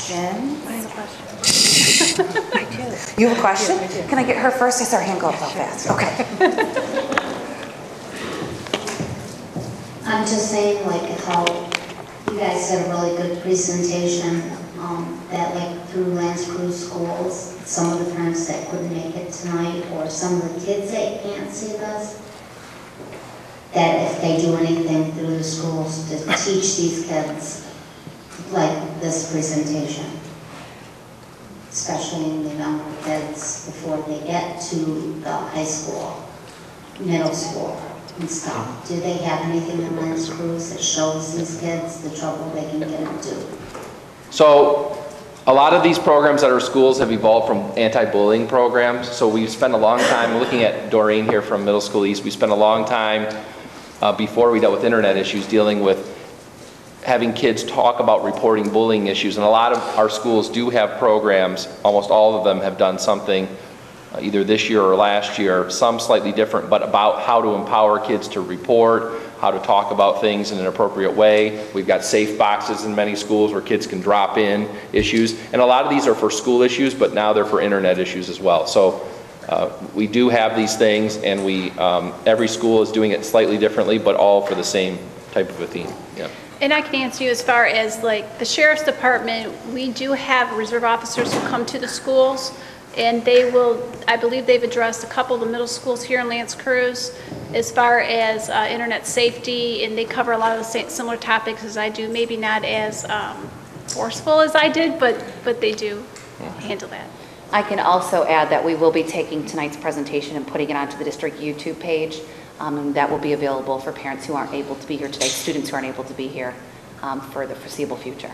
questions? I have a question. I do. You have a question? Yeah, I do. Can I get her first? I saw her hand go up so fast. Okay. I'm just saying, like, how you guys did a really good presentation, that like through L'Anse Creuse schools, some of the parents that couldn't make it tonight, or some of the kids that can't see this, that if they do anything through the schools to teach these kids, like this presentation, especially in the younger kids before they get to the high school, middle school and stuff. Do they have anything in L'Anse Creuse that shows these kids the trouble they can get into? So a lot of these programs at our schools have evolved from anti-bullying programs. So we've spent a long time, looking at Doreen here from Middle School East, we spent a long time before we dealt with internet issues dealing with having kids talk about reporting bullying issues. And a lot of our schools do have programs, almost all of them have done something either this year or last year, some slightly different, but about how to empower kids to report, how to talk about things in an appropriate way. We've got safe boxes in many schools where kids can drop in issues. And a lot of these are for school issues, but now they're for internet issues as well. So we do have these things, and we every school is doing it slightly differently, but all for the same type of a theme. Yeah. And I can answer you as far as like the Sheriff's Department, we do have reserve officers who come to the schools, and they will, I believe they've addressed a couple of the middle schools here in L'Anse Creuse as far as internet safety, and they cover a lot of the same, similar topics as I do, maybe not as forceful as I did, but they do handle that. I can also add that we will be taking tonight's presentation and putting it onto the district YouTube page, and that will be available for parents who aren't able to be here today, students who aren't able to be here for the foreseeable future.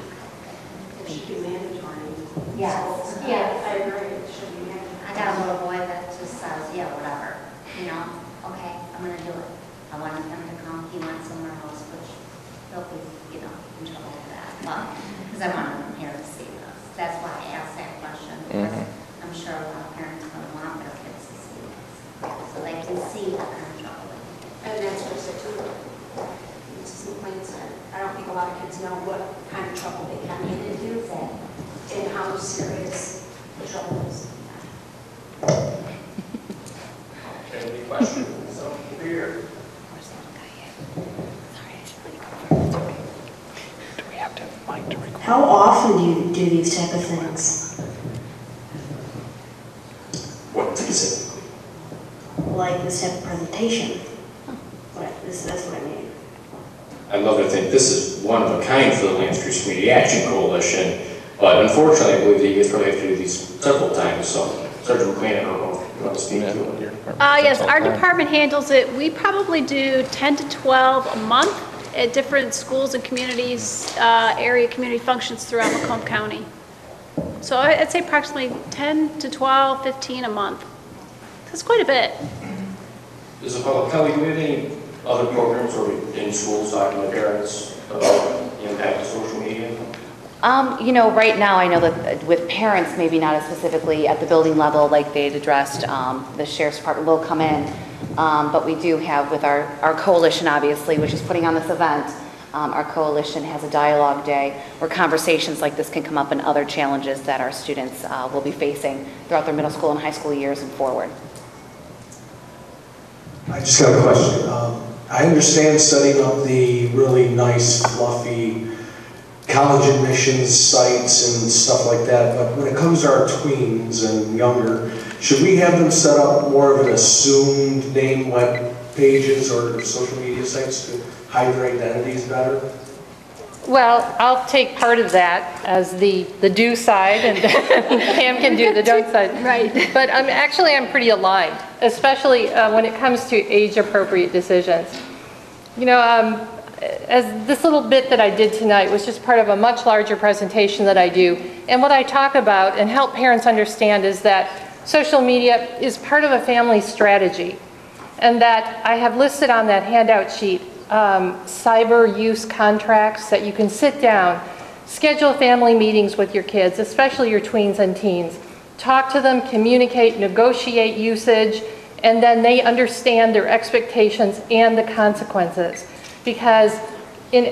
Thank you, mandatory. Yes. Yeah, I agree. It should be mandatory. I got a little boy that just says, yeah, whatever, you know, okay, I'm gonna do it. I wanted him to come, he went somewhere else, which he'll be, you know, in trouble with that, but, because I wanted him here to see this. That's why I asked that question, because I'm sure a lot of parents don't want their kids to see this, so they can see what kind of trouble they get. And that's what I said too. This is the plain said. I don't think a lot of kids know what kind of trouble they can get into and how serious the trouble is. Any questions over here? How often do you do these type of things? What specifically? Like this type of presentation? That's what I mean. I'd love to think this is one of a kind for the L'Anse Creuse Community Action Coalition, but unfortunately I believe that you guys probably have to do these several times, so Sergeant McLean, I don't know if you want to speak to it here. Yes, our department handles it. We probably do 10 to 12 a month at different schools and communities, area community functions throughout Macomb County. So I'd say approximately 10 to 12, 15 a month. That's quite a bit. Is it public, Kelly, do we have any other programs or in schools talking to parents about the impact of social media? You know, right now I know that with parents, maybe not as specifically at the building level like they had addressed, the Sheriff's Department will come in, but we do have with our coalition, obviously, which is putting on this event, our coalition has a dialogue day where conversations like this can come up and other challenges that our students will be facing throughout their middle school and high school years and forward. I just got a question. I understand setting up the really nice, fluffy college admissions sites and stuff like that, but when it comes to our tweens and younger, should we have them set up more of an assumed name web pages or social media sites to hide their identities better? Well, I'll take part of that as the do side, and Pam can do the don't side. Right. But I'm pretty aligned, especially when it comes to age-appropriate decisions. You know, as this little bit that I did tonight was just part of a much larger presentation that I do. And what I talk about and help parents understand is that social media is part of a family strategy. And that I have listed on that handout sheet cyber use contracts that you can sit down, schedule family meetings with your kids, especially your tweens and teens. Talk to them, communicate, negotiate usage, and then they understand their expectations and the consequences. Because in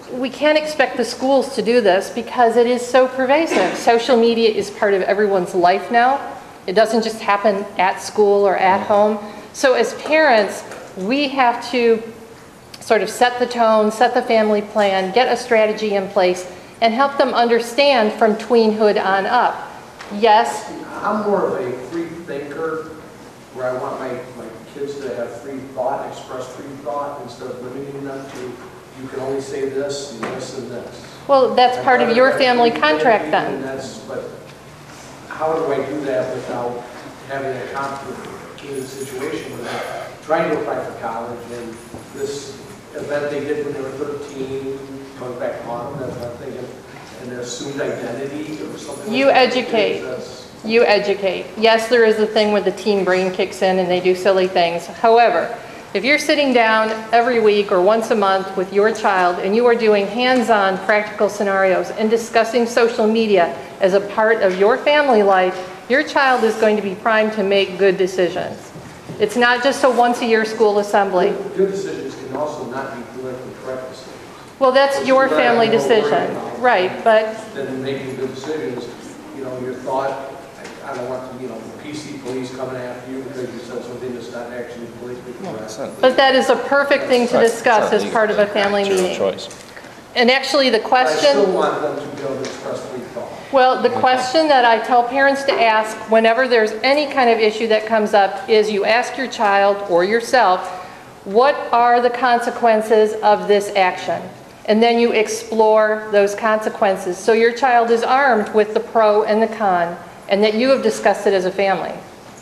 we can't expect the schools to do this because it is so pervasive. Social media is part of everyone's life now. It doesn't just happen at school or at home. So as parents, we have to sort of set the tone, set the family plan, get a strategy in place, and help them understand from tweenhood on up. Yes, I'm more of a free thinker, where I want my kids to have free thought, express free thought, instead of limiting them to, you can only say this, and this, and this. well, that's part of your family contract then. But how do I do that without having a complicated situation where they're trying to apply for college, and this event they did when they were 13, going back on, that one thing, and their assumed identity or something. You educate. You educate. Yes, there is a thing where the teen brain kicks in and they do silly things. However, if you're sitting down every week or once a month with your child and you are doing hands-on practical scenarios and discussing social media as a part of your family life, your child is going to be primed to make good decisions. It's not just a once-a-year school assembly. Good decisions can also not be politically correct decisions. Well, that's your family decision, right, but Then in making good decisions, you know, your thought, I don't want to, you know, the PC police coming after you because you said something that's not actually politically correct. But that is a perfect thing to discuss as part of a family meeting. And actually, the I question, still want them to be able to express free thought. well, the question that I tell parents to ask whenever there's any kind of issue that comes up is you ask your child or yourself, what are the consequences of this action? And then you explore those consequences. So your child is armed with the pro and the con, and that you have discussed it as a family.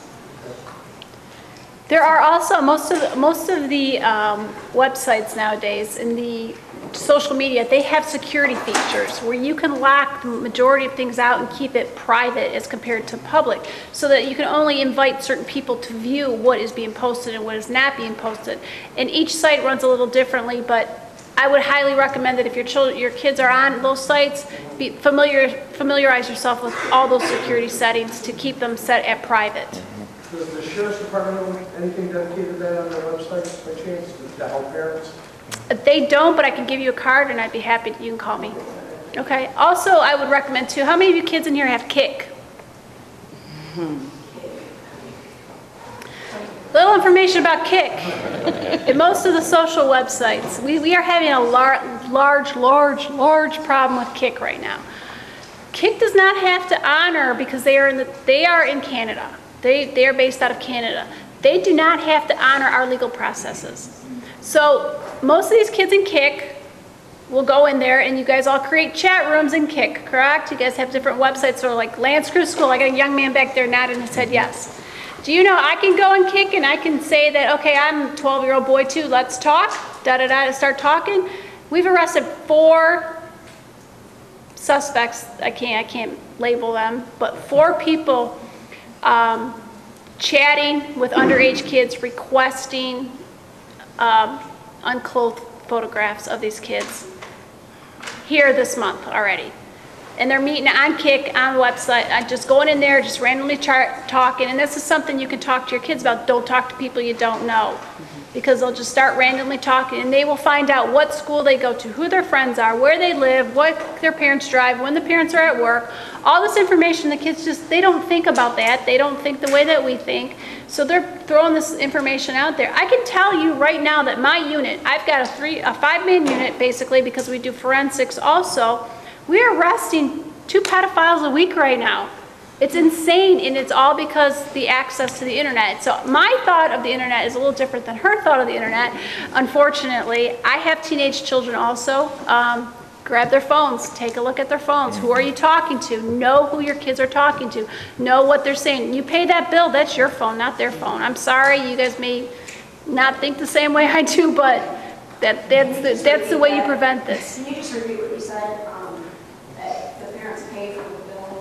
There are also, most of the websites nowadays in the social media, they have security features where you can lock the majority of things out and keep it private as compared to public, so that you can only invite certain people to view what is being posted and what is not being posted. And each site runs a little differently, but I would highly recommend that if your kids are on those sites, familiarize yourself with all those security settings to keep them set at private. Does the Sheriff's Department have anything dedicated to that on their website by chance to help parents? They don't, but I can give you a card and I'd be happy, you can call me. Okay, also I would recommend too, how many of you kids in here have Kik? Little information about Kik. In most of the social websites, we are having a large problem with Kik right now. Kik does not have to honor, because they are in Canada. They are based out of Canada. They do not have to honor our legal processes. So most of these kids in Kik will go in there and you guys all create chat rooms in Kik, correct? You guys have different websites, so like Lance Cruise School. I got a young man back there nodding his head yes. Do you know I can go and Kik and I can say that, okay, I'm a 12-year-old boy too, let's talk, da-da-da, start talking. We've arrested 4 suspects, I can't label them, but 4 people chatting with underage kids, requesting unclothed photographs of these kids here this month already. And they're meeting on Kik, on the website, just going in there, just randomly talking. And this is something you can talk to your kids about. Don't talk to people you don't know, because they'll just start randomly talking, and they will find out what school they go to, who their friends are, where they live, what their parents drive, when the parents are at work. All this information, the kids just, they don't think about that. They don't think the way that we think. So they're throwing this information out there. I can tell you right now that my unit, I've got a 5-man unit basically, because we do forensics also. We are arresting 2 pedophiles a week right now. It's insane, and it's all because the access to the internet. So my thought of the internet is a little different than her thought of the internet. Unfortunately, I have teenage children also. Grab their phones, take a look at their phones. Who are you talking to? Know who your kids are talking to. Know what they're saying. You pay that bill, that's your phone, not their phone. I'm sorry, you guys may not think the same way I do, but that's the way you prevent this. Can you just repeat what you said? That the parents pay for the bill?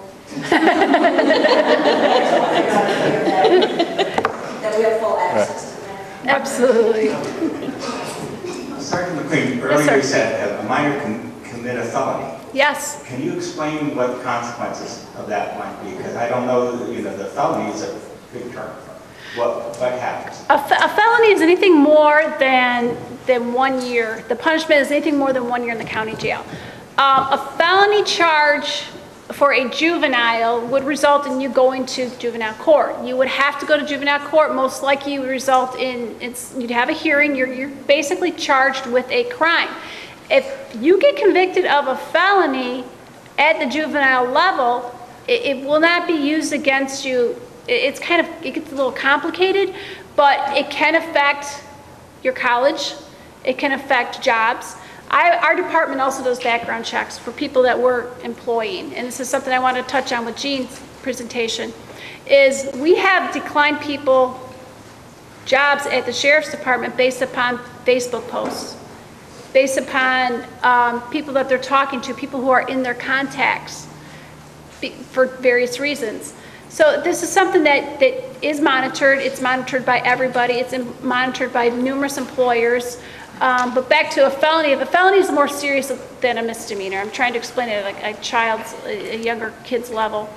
That we have full access to that? Absolutely. Sergeant McQueen, earlier you said a minor can commit a felony. Yes. Can you explain what the consequences of that might be? Because I don't know, the felony is a big term. What happens? A felony is anything more than 1 year. The punishment is anything more than 1 year in the county jail. A felony charge for a juvenile would result in you going to juvenile court. You would have to go to juvenile court. Most likely you would result in, you'd have a hearing. You're basically charged with a crime. If you get convicted of a felony at the juvenile level, it will not be used against you. It gets a little complicated, but it can affect your college. It can affect jobs. Our department also does background checks for people that we're employing, and this is something I want to touch on with Jean's presentation, is we have declined people jobs at the Sheriff's Department based upon Facebook posts, based upon people that they're talking to, people who are in their contacts for various reasons. So this is something that is monitored. It's monitored by everybody. It's monitored by numerous employers. But back to a felony, if a felony is more serious than a misdemeanor, I'm trying to explain it at a younger kid's level.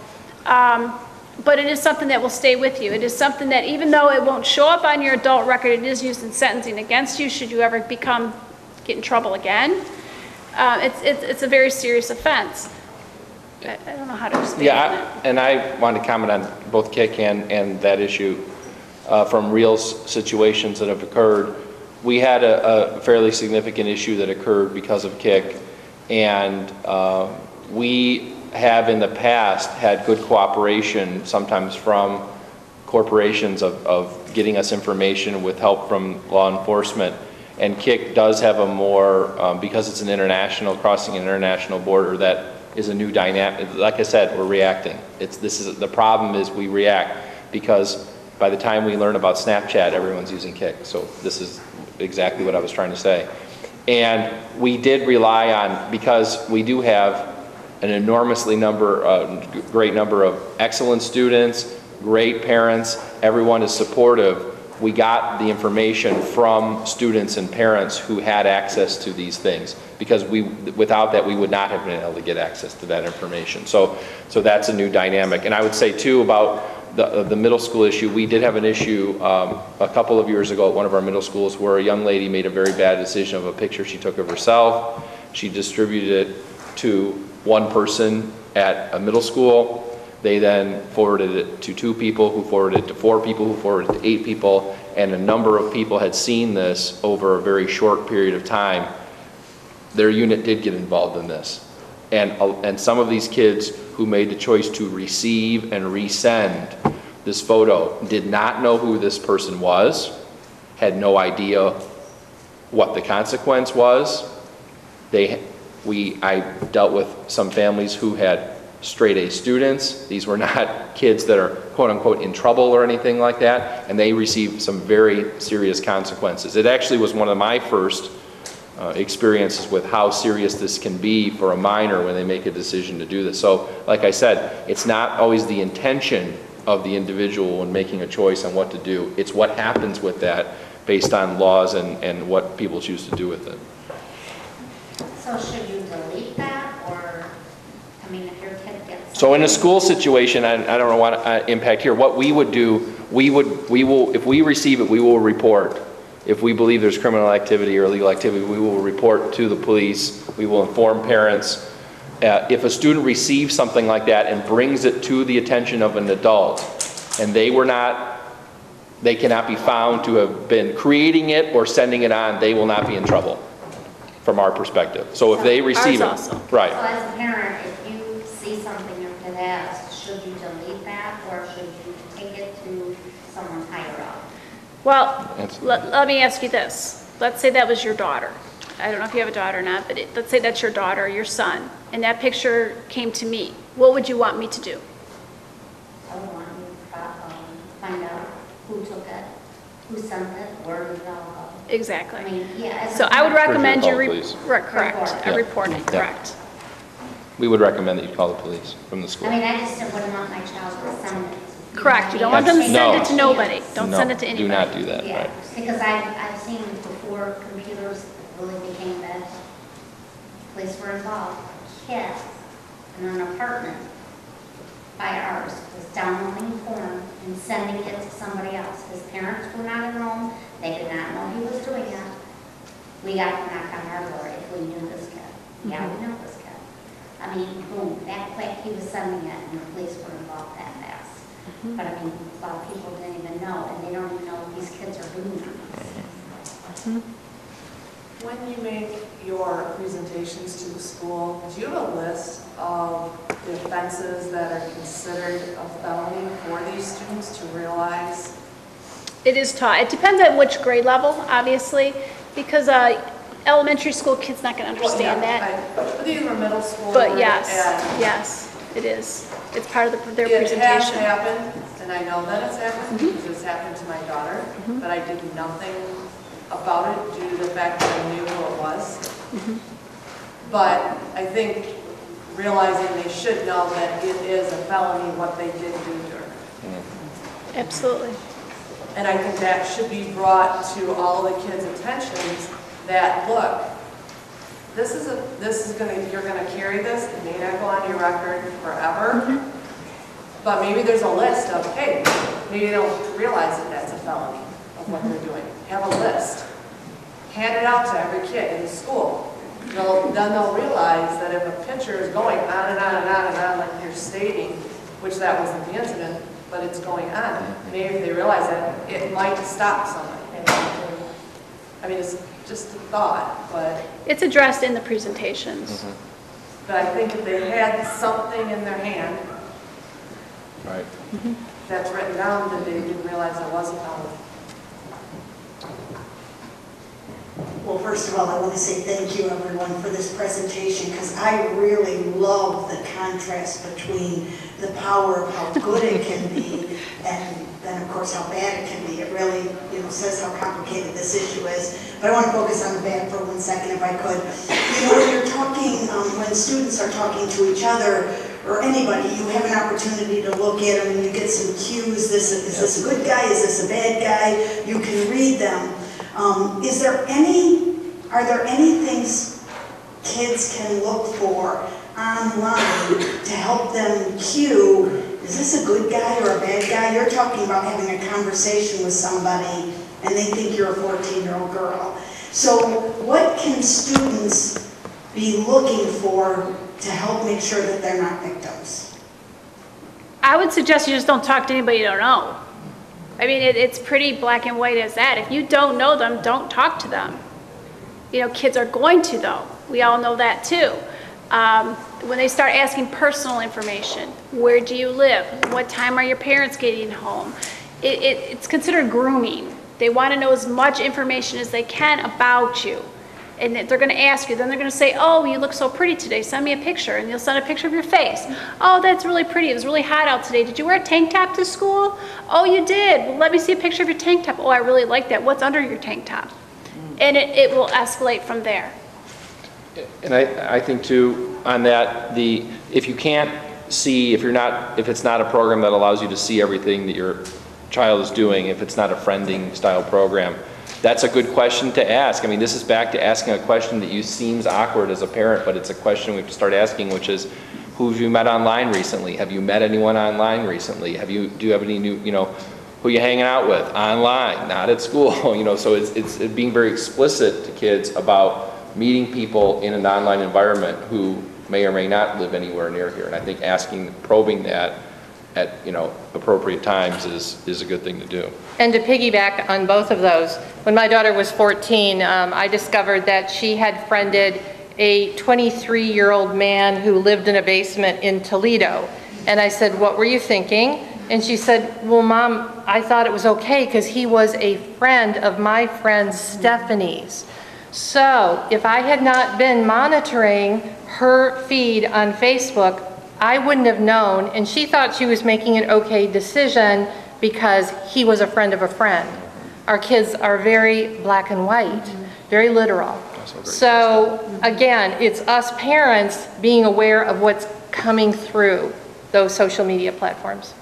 But it is something that will stay with you. It is something that even though it won't show up on your adult record, it is used in sentencing against you should you ever get in trouble again. It's a very serious offense. I don't know how to explain it. And I want to comment on both Kick and that issue from real situations that have occurred. We had a fairly significant issue that occurred because of Kick, and we have in the past had good cooperation sometimes from corporations of getting us information with help from law enforcement. And Kick does have a more, because it's an international, crossing an international border, that is a new dynamic. Like I said, we're reacting. The problem is we react because by the time we learn about Snapchat, everyone's using Kick. So this is exactly what I was trying to say. And we did rely on, because we do have an great number of excellent students, great parents, everyone is supportive. We got the information from students and parents who had access to these things, because without that we would not have been able to get access to that information. So that's a new dynamic. And I would say too about the middle school issue, we did have an issue a couple of years ago at one of our middle schools where a young lady made a very bad decision of a picture she took of herself. She distributed it to one person at a middle school. They then forwarded it to 2 people, who forwarded it to 4 people, who forwarded it to 8 people, and a number of people had seen this over a very short period of time. Their unit did get involved in this. And some of these kids who made the choice to receive and resend this photo did not know who this person was, had no idea what the consequence was. I dealt with some families who had straight A students. These were not kids that are quote unquote in trouble or anything like that, and they received some very serious consequences. It actually was one of my first experiences with how serious this can be for a minor when they make a decision to do this. So like I said, it's not always the intention of the individual when making a choice on what to do. It's what happens with that based on laws and what people choose to do with it. So should you delete that, or, I mean, if your kid gets... So in a school situation, I don't know what impact here, what we would do, we will, if we receive it, we will report. If we believe there's criminal activity or illegal activity, we will report to the police. We will inform parents. If a student receives something like that and brings it to the attention of an adult, and they cannot be found to have been creating it or sending it on, they will not be in trouble from our perspective. So if they receive it, right. So as a parent, if you see something your kid has, should you delete that, or should you take it to someone higher up? Well, let me ask you this. Let's say that was your daughter. I don't know if you have a daughter or not, but let's say that's your daughter or your son, and that picture came to me. What would you want me to do? I would want you to find out who took it, who sent it, where did it all go. Exactly. I mean, yeah. So I would recommend you report it, correct. We would recommend that you call the police from the school. I mean, I just wouldn't want my child to send it. Correct. You don't want them to send it to nobody. Don't send it to anybody. Do not do that, Yeah, right. because I've seen before computers really became that police were involved, kids in an apartment by ours was downloading porn and sending it to somebody else. His parents were not in Rome, they did not know he was doing it. We got to knock on our door if we knew this kid. Yeah, we know this kid. I mean, boom, that quick he was sending it and the police were involved that fast. But I mean, a lot of people didn't even know, and they don't even know these kids are doing this. When you make your presentations to the school, do you have a list of the offenses that are considered a felony for these students to realize? It is taught. It depends on which grade level, obviously, because elementary school kids not going to understand that. But these are middle school. But yes, yes, it is. It's part of their presentation. It has happened, and I know that it's happened because it's happened to my daughter, but I did nothing about it due to the fact that I knew who it was. But I think realizing they should know that it is a felony what they did do to her. Absolutely. And I think that should be brought to all the kids' attentions that, look, you're gonna carry this, it may not go on your record forever, but maybe there's a list of, hey, maybe they don't realize that that's a felony of what they're doing. Have a list. Hand it out to every kid in the school. Then they'll realize that if a picture is going on and on and on and on, like you're stating, which that wasn't the incident, but it's going on, maybe if they realize that, it might stop somebody. I mean, it's just a thought, but... It's addressed in the presentations. But I think if they had something in their hand Right. that's written down that they didn't realize it was a felony. Well, first of all, I want to say thank you, everyone, for this presentation, because I really love the contrast between the power of how good it can be and then, of course, how bad it can be. It really, says how complicated this issue is. But I want to focus on the bad for 1 second, if I could. When you're talking, when students are talking to each other, or anybody, you have an opportunity to look at them and you get some cues. Is this a good guy? Is this a bad guy? You can read them. Are there any things kids can look for online to help them cue, is this a good guy or a bad guy? You're talking about having a conversation with somebody and they think you're a 14-year-old girl. So what can students be looking for to help make sure that they're not victims? I would suggest you just don't talk to anybody you don't know. I mean, it's pretty black and white as that. If you don't know them, don't talk to them. Kids are going to, though. We all know that, too. When they start asking personal information, where do you live? What time are your parents getting home? It's considered grooming. They want to know as much information as they can about you. And they're going to ask you, then they're going to say, oh, you look so pretty today, send me a picture. And you'll send a picture of your face. Oh, that's really pretty, it was really hot out today. Did you wear a tank top to school? Oh, you did, well, let me see a picture of your tank top. Oh, I really like that, what's under your tank top? And it will escalate from there. And I think too, on that, if you can't see, if it's not a program that allows you to see everything that your child is doing, if it's not a friending style program, that's a good question to ask. I mean, this is back to asking a question that seems awkward as a parent, but it's a question we have to start asking, which is, who have you met online recently? Have you met anyone online recently? Do you have any new, who are you hanging out with? Online, not at school, so it's being very explicit to kids about meeting people in an online environment who may or may not live anywhere near here. And I think probing that at appropriate times is a good thing to do. And to piggyback on both of those, when my daughter was 14, I discovered that she had friended a 23-year-old man who lived in a basement in Toledo. And I said, what were you thinking? And she said, well, Mom, I thought it was okay because he was a friend of my friend Stephanie's. So if I had not been monitoring her feed on Facebook, I wouldn't have known, and she thought she was making an okay decision because he was a friend of a friend. Our kids are very black and white, very literal. So again, it's us parents being aware of what's coming through those social media platforms.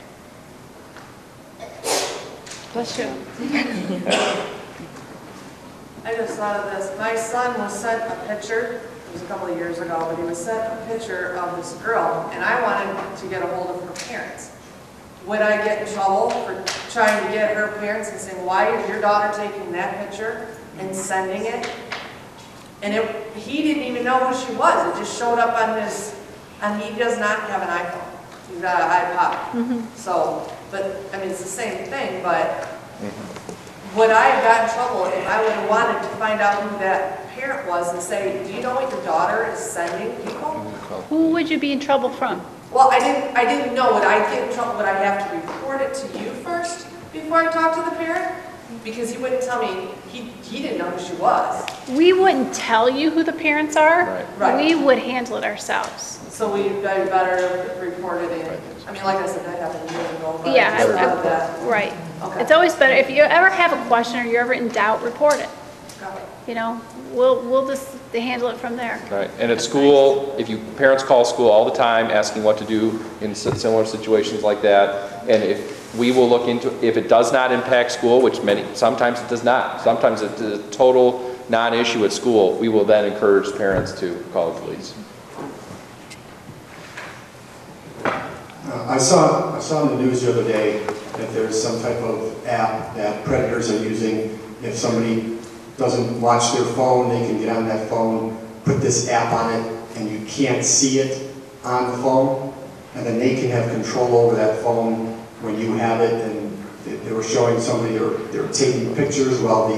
Bless you. I just thought of this. My son was sent a picture it was a couple of years ago, but he was sent a picture of this girl, and I wanted to get a hold of her parents. Would I get in trouble for trying to get her parents and saying, why is your daughter taking that picture and sending it? And he didn't even know who she was. It just showed up on his, and he does not have an iPhone. He's got an iPod. So, but, I mean, it's the same thing, but would I have got in trouble if I would have wanted to find out who that parent was and say, do you know what your daughter is sending people? Who would you be in trouble from? Well, I didn't know. Would I get in trouble? Would I have to report it to you first before I talk to the parent? Because he wouldn't tell me, he didn't know who she was. We wouldn't tell you who the parents are. Right. We would handle it ourselves. So we'd better report it in. I mean, like I said, that happened years ago, but Yeah, it's not that. right. Okay. It's always better, if you ever have a question or you're ever in doubt, report it. Got it. You know, we'll just handle it from there. Right, and at school, if you, parents call school all the time asking what to do in similar situations like that, and if we will look into, if it does not impact school, which sometimes it does not, sometimes it's a total non-issue at school, we will then encourage parents to call the police. I saw in the news the other day that there's some type of app that predators are using. If somebody doesn't watch their phone, they can get on that phone, put this app on it, and you can't see it on the phone, and then they can have control over that phone when you have it. And they were showing somebody, they were taking pictures while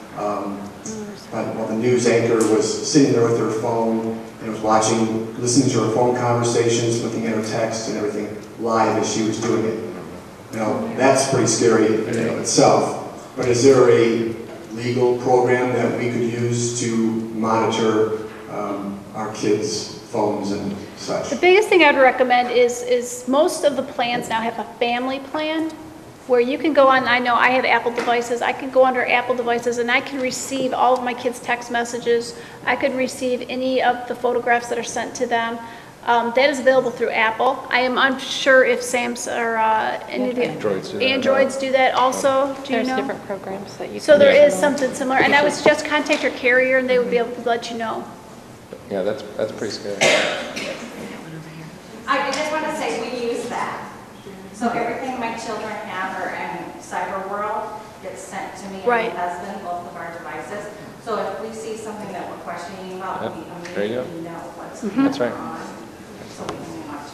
the news anchor was sitting there with her phone and was watching, listening to her phone conversations, looking at her text and everything live as she was doing it. You know, that's pretty scary in and of itself. But is there a legal program that we could use to monitor our kids' phones and such? The biggest thing I'd recommend is most of the plans now have a family plan where you can go on. I know I have Apple devices. I can go under Apple devices and I can receive all of my kids' text messages. I could receive any of the photographs that are sent to them. That is available through Apple. I am unsure if Samsung or any of the Androids do that also. Do you know? There's different programs that you can. So there is something similar, and I would suggest contact your carrier, and they would be able to let you know. Yeah, that's pretty scary. I just want to say we use that. So everything my children have are in Cyber World gets sent to me and my husband, both of our devices. So if we see something that we're questioning about, we immediately know what's going on. That's right. So we can watch.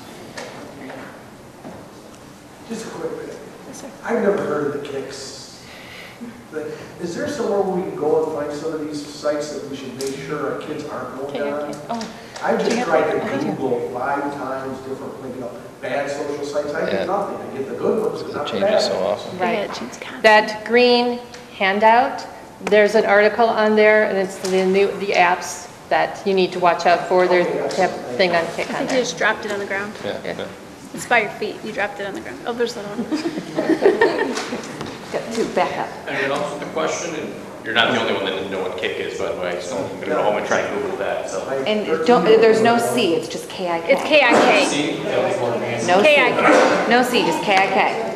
Just a quick bit. I've never heard of the Kicks. But is there somewhere we can go and find some of these sites that we should make sure our kids aren't going on? I've just tried to Google 5 times different, you know, bad social sites. I get nothing. I get the good ones, but not the bad. It changes so often. Right. That green handout, there's an article on there, and it's the apps that you need to watch out for. There's a thing on Kick on I think you there. just dropped it on the ground. Yeah. It's by your feet. You dropped it on the ground. Oh, there's another one. Got two, back up. Anyone else with a question? And you're not the only one that doesn't know what Kick is, by the way, so I'm gonna go home and try and Google that, so. And there's no C, it's just K-I-K. It's K-I-K. See? No C. K-I-K. No C, just K-I-K.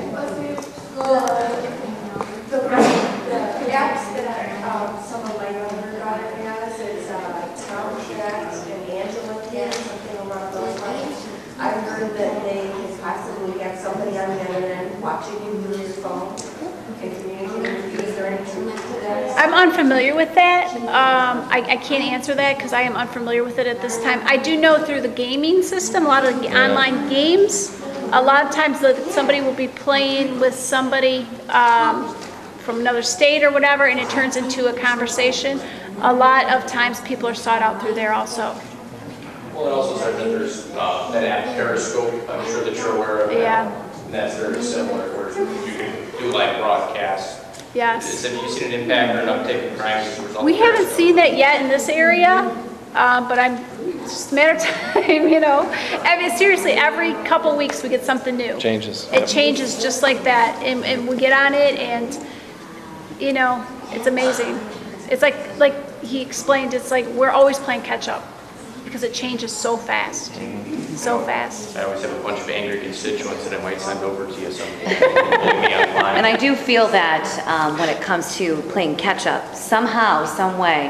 The apps that some of my younger daughter has is Tom Chat and Angela Cat, something along those lines. I've heard that they can possibly get somebody on the other end watching you through your phone and communicating with you. Is there any truth to that? I'm unfamiliar with that. I can't answer that because I am unfamiliar with it at this time. I do know through the gaming system, a lot of the online games, a lot of times somebody will be playing with somebody from another state or whatever, and it turns into a conversation. A lot of times people are sought out through there also. Well, it also said that there's that app Periscope, I'm sure that you're aware of that. Yeah. And that's very similar, where you can do live broadcasts. Yes. Have you seen an impact or an uptick in crime as a result? We haven't seen that yet in this area, but it's just a matter of time, you know. I mean, seriously, every couple weeks we get something new. Changes. It changes just like that, and we get on it, and, you know, it's amazing. It's like he explained, it's like we're always playing catch up because it changes so fast, so fast. I always have a bunch of angry constituents that I might send over to you someday. Me And I do feel that when it comes to playing catch up, somehow, some way,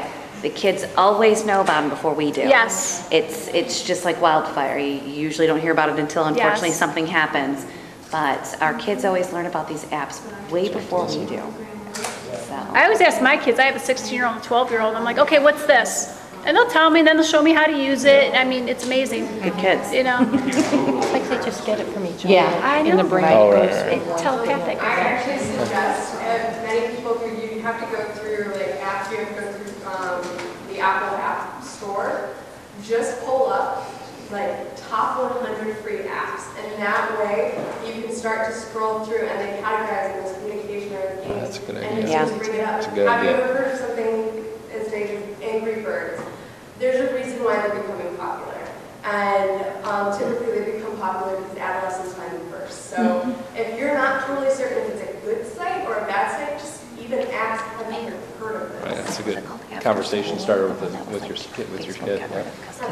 the kids always know about them before we do. Yes. It's just like wildfire. You usually don't hear about it until unfortunately Yes. something happens. But our kids always learn about these apps way before we do. So. I always ask my kids, I have a 16-year-old and a 12-year-old, I'm like, okay, what's this? And they'll tell me, and then they'll show me how to use it. I mean, it's amazing. Good kids. You know? It's like they just get it from each other. Yeah. I know. In the brain. Oh, right, It's telepathic. I actually suggest, many people who you have to go through, like, apps, you have to go through the Apple App Store, just pull up, like, top 100 free apps, and that way you can start to scroll through and they categorize them as communication or games. That's a good And idea. you just bring it up. That's a good Have you idea. ever heard of something as big as Angry Birds? There's a reason why they're becoming popular. And typically they become popular because adolescents find them first. So if you're not totally certain if it's a good site or a bad site, just even ask, have you heard of this? Right, that's a good conversation starter with your kid. Yeah.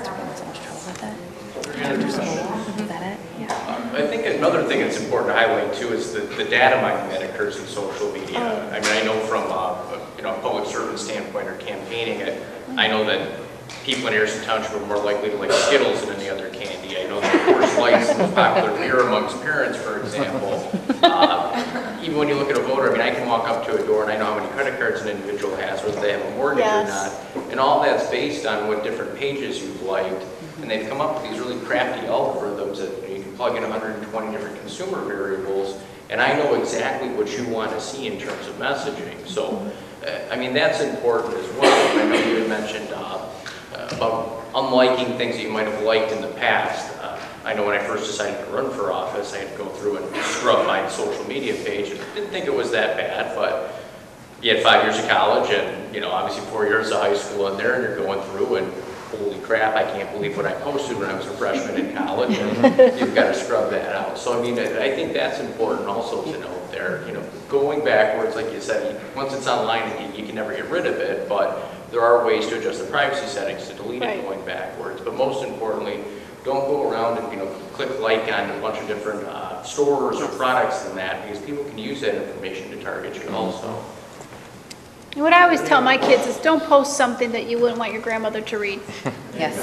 Is that it? Yeah. I think another thing that's important to highlight too is the data mining that occurs in social media. I mean, I know from a public servant standpoint or campaigning it, I know that people in Harrison Township are more likely to like Skittles than any other candy. I know that Coors Light is the most popular beer amongst parents, for example. Even when you look at a voter, I mean, I can walk up to a door and I know how many credit cards an individual has, whether they have a mortgage or not. And all that's based on what different pages you've liked. And they've come up with these really crafty algorithms that you can plug in 120 different consumer variables, and I know exactly what you want to see in terms of messaging. So, I mean, that's important as well. I know you had mentioned about unliking things that you might have liked in the past. I know when I first decided to run for office, I had to go through and scrub my social media page. I didn't think it was that bad, but you had 5 years of college and, obviously 4 years of high school in there, and you're going through and holy crap, I can't believe what I posted when I was a freshman in college, and you've got to scrub that out. So, I mean, I think that's important also to note there. Going backwards, like you said, once it's online, you can never get rid of it, but there are ways to adjust the privacy settings to delete it going backwards. But most importantly, don't go around and, click like on a bunch of different stores or products and that, because people can use that information to target you also. And what I always tell my kids is don't post something that you wouldn't want your grandmother to read. Yes.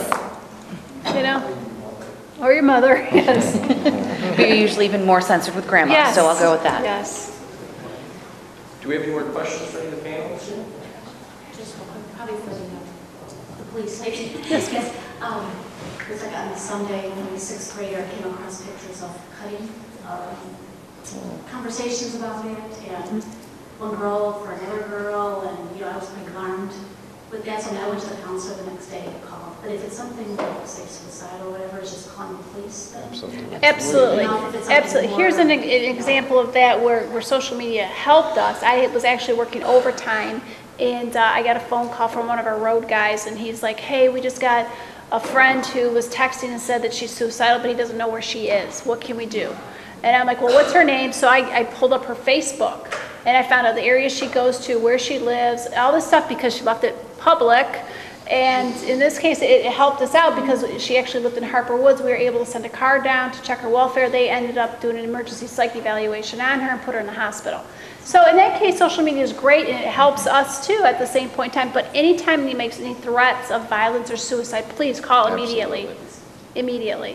Or your mother, yes. We're usually even more sensitive with grandma, Yes. so I'll go with that. Yes. Do we have any more questions for any of the panels? Just probably for the police station. Yes. It was like on Sunday when I was 6th grader, I came across pictures of cutting, conversations about it, and one girl for another girl, and I was like alarmed with that, so I went to the counselor the next day and called. But if it's something like, say, suicide or whatever, it's just calling the police. Absolutely. If it's something Absolutely. more- Here's an example of that where social media helped us. I was actually working overtime, and I got a phone call from one of our road guys, and he's like, hey, we just got a friend who was texting and said that she's suicidal, but he doesn't know where she is. What can we do? And I'm like, well, what's her name? So I pulled up her Facebook, and I found out the area she goes to, where she lives, all this stuff, because she left it public. And in this case, it helped us out because she actually lived in Harper Woods. We were able to send a car down to check her welfare. They ended up doing an emergency psych evaluation on her and put her in the hospital. So in that case, social media is great, and it helps us too at the same point in time. But anytime he makes any threats of violence or suicide, please call immediately. Immediately.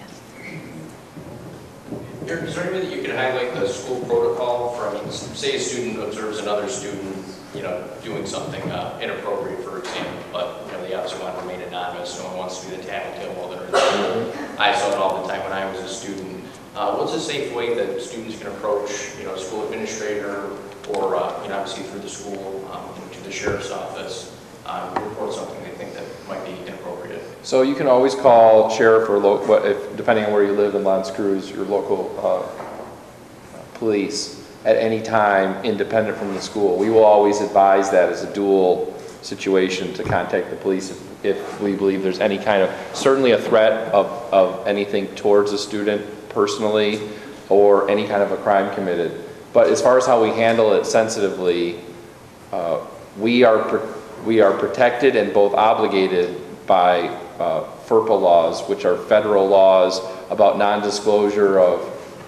Is there any way that you could highlight the school protocol for, say a student observes another student, doing something inappropriate, for example, but, they obviously want to remain anonymous, no one wants to be the tattletale while they're in school. I saw it all the time when I was a student. What's a safe way that students can approach, a school administrator or, obviously through the school, to the sheriff's office, report something they think that might be inappropriate? So you can always call sheriff or depending on where you live in L'Anse Creuse, your local police at any time, independent from the school. We will always advise that as a dual situation to contact the police if we believe there's any kind of, certainly a threat of anything towards a student personally or any kind of a crime committed. But as far as how we handle it sensitively, we are protected and both obligated by FERPA laws, which are federal laws about non-disclosure of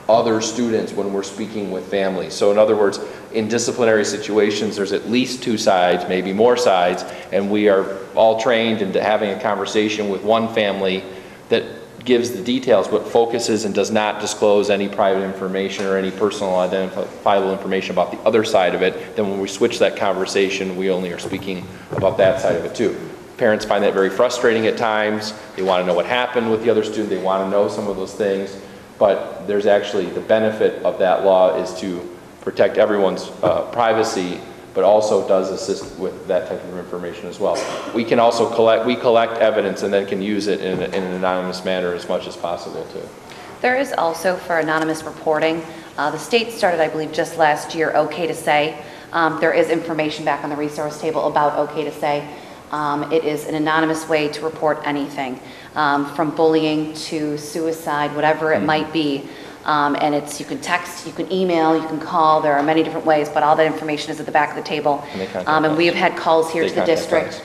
other students when we're speaking with families. So in other words, in disciplinary situations, there's at least two sides, maybe more sides, and we are all trained into having a conversation with one family that gives the details but focuses and does not disclose any private information or any personal identifiable information about the other side of it. Then when we switch that conversation, we only are speaking about that side of it too. Parents find that very frustrating at times. They want to know what happened with the other student. They want to know some of those things. But there's actually the benefit of that law is to protect everyone's privacy, but also does assist with that type of information as well. We can also collect evidence and then can use it in an anonymous manner as much as possible too. There is also for anonymous reporting, the state started, I believe, just last year, OK to Say. There is information back on the resource table about OK to Say. It is an anonymous way to report anything, from bullying to suicide, whatever it might be. And you can text, you can email, you can call. There are many different ways, but all that information is at the back of the table. And we have had calls here to the district.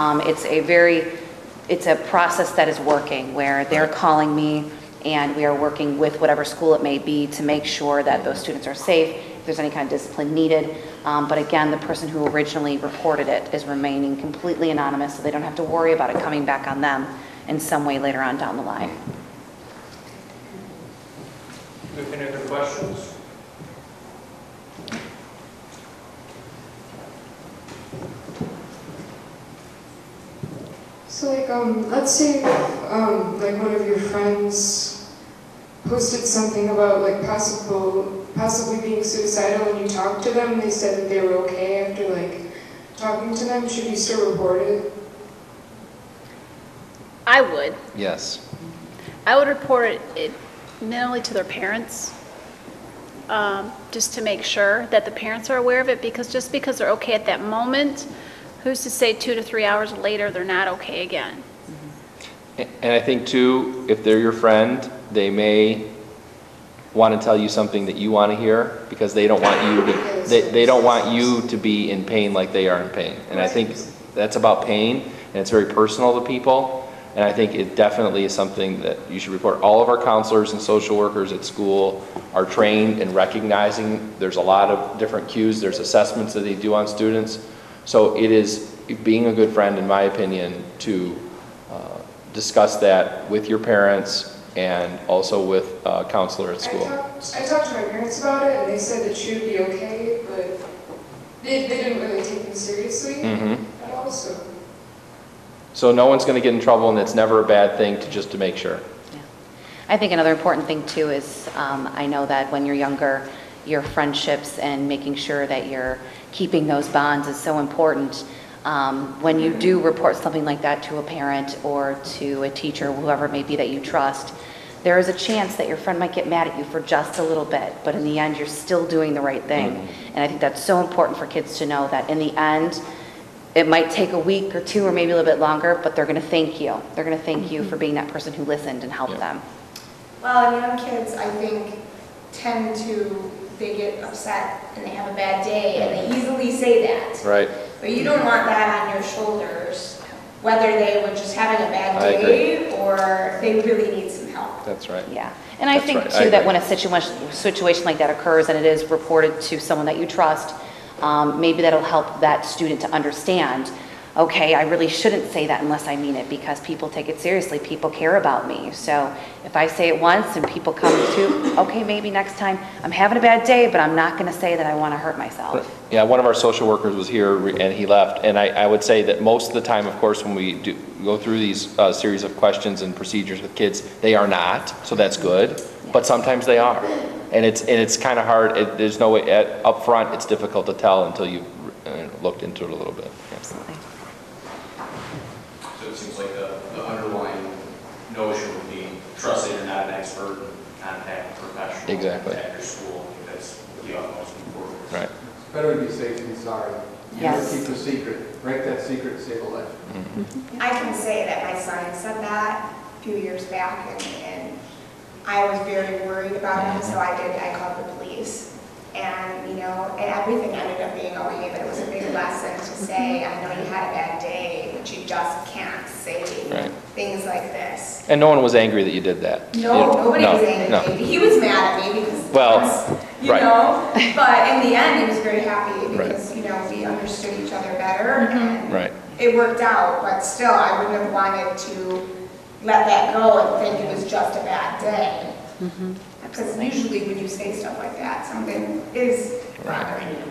It's a process that is working where they're calling me and we are working with whatever school it may be to make sure that those students are safe, if there's any kind of discipline needed. But again, the person who originally reported it is remaining completely anonymous, so they don't have to worry about it coming back on them in some way later on down the line. Any other questions? So let's say like one of your friends posted something about like possibly being suicidal, and you talked to them, they said that they were okay after like talking to them. Should you still report it? I would. Yes. I would report it mainly to their parents, just to make sure that the parents are aware of it, because just because they're okay at that moment, who's to say 2 to 3 hours later they're not okay again? And I think too, if they're your friend, they may want to tell you something that you want to hear because they don't want you to, they don't want you to be in pain like they are in pain. And I think that's about pain, and it's very personal to people. And I think it definitely is something that you should report. All of our counselors and social workers at school are trained in recognizing there's a lot of different cues. There's assessments that they do on students. So it is being a good friend, in my opinion, to discuss that with your parents and also with a counselor at school. I talked to my parents about it, and they said that she would be okay, but they didn't really take it seriously at all. So no one's going to get in trouble, and it's never a bad thing to make sure. Yeah. I think another important thing too is I know that when you're younger, your friendships and making sure that you're keeping those bonds is so important. When you do report something like that to a parent or to a teacher, whoever it may be that you trust, there is a chance that your friend might get mad at you for just a little bit, but in the end, you're still doing the right thing. And I think that's so important for kids to know that in the end, it might take a week or two or maybe a little bit longer, but they're going to thank you. They're going to thank you for being that person who listened and helped them. Well, and young kids, I think, they get upset and they have a bad day and they easily say that. Right. But you don't want that on your shoulders, whether they were just having a bad day or they really need some help. That's right. Yeah. And I think too that when a situation like that occurs and it is reported to someone that you trust, maybe that'll help that student to understand, okay, I really shouldn't say that unless I mean it, because people take it seriously. People care about me. So if I say it once and people come to, okay, maybe next time I'm having a bad day, but I'm not going to say that I want to hurt myself. Yeah, one of our social workers was here and he left. And I would say that most of the time, of course, when we go through these series of questions and procedures with kids, they are not. So that's good. But sometimes they are. And it's kind of hard. There's no way, up front, it's difficult to tell until you've looked into it a little bit. Absolutely. So it seems like the underlying notion would be trust that you're not an expert and contact a professional. Exactly. Contact your school. I think that's the utmost important. Right. It's better to be safe than sorry. Yes. Keep a secret. Break that secret and save a life. I can say that my son said that a few years back, and I was very worried about him, so I called the police. And, know, and everything ended up being okay, but it was a big lesson to say, I know you had a bad day, but you just can't say Right. things like this. And no one was angry that you did that? No, nobody No, was angry. no. He was mad at me because, Well, you right. know, but in the end, he was very happy because, you know, we understood each other better and Right. it worked out, but still, I wouldn't have wanted to let that go and think it was just a bad day. Because usually when you say stuff like that, something is bothering you.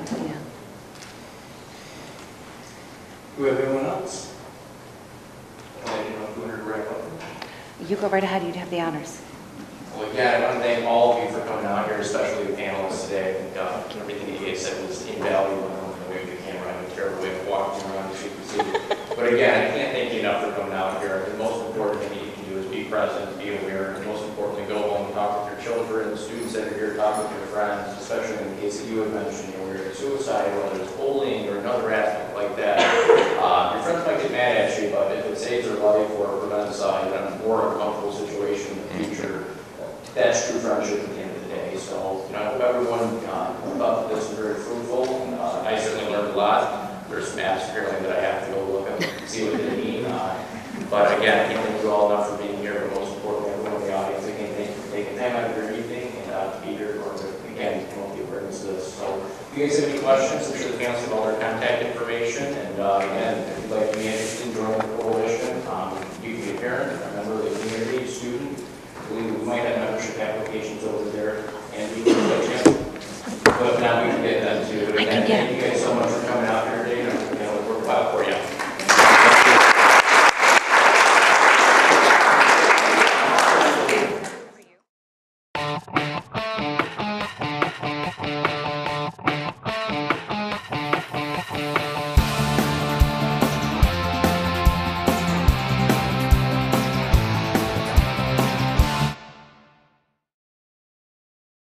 Do we have anyone else? Anyone who wanted to wrap up? You go right ahead, you'd have the honors. Well, again, I want to thank all of you for coming out here, especially the panelists today. I think everything that you guys said was invaluable. I don't know, maybe the camera had a terrible way of walking around as you can see. But again, I can't thank you enough for coming out here. The most important thing that you can do is be present, be aware, and most importantly, go home and talk with your children, the students that are here, talk with your friends, especially in the case that you had mentioned, you know, where it's suicide, whether it's bullying or another aspect like that. Your friends might get mad at you, but if it saves their life or prevents a more uncomfortable situation in the future, that's true friendship at the end of the day. So, you know, I hope everyone thought that this was very fruitful. I certainly learned a lot. There's some apps apparently that I have to go look at and see what they mean. But again, I can't thank you all enough for being here, but most importantly, everyone in the audience, again, thank you for taking time out of your evening and to be here or to, again, promote the awareness of this. So if you guys have any questions, I'm sure the panelists have all their contact information. And again, if you'd like to be interested in joining the coalition, you can be a parent, a member of the community, student. We might have membership applications over there, and we can let you. But now we can get them to. I can get Thank you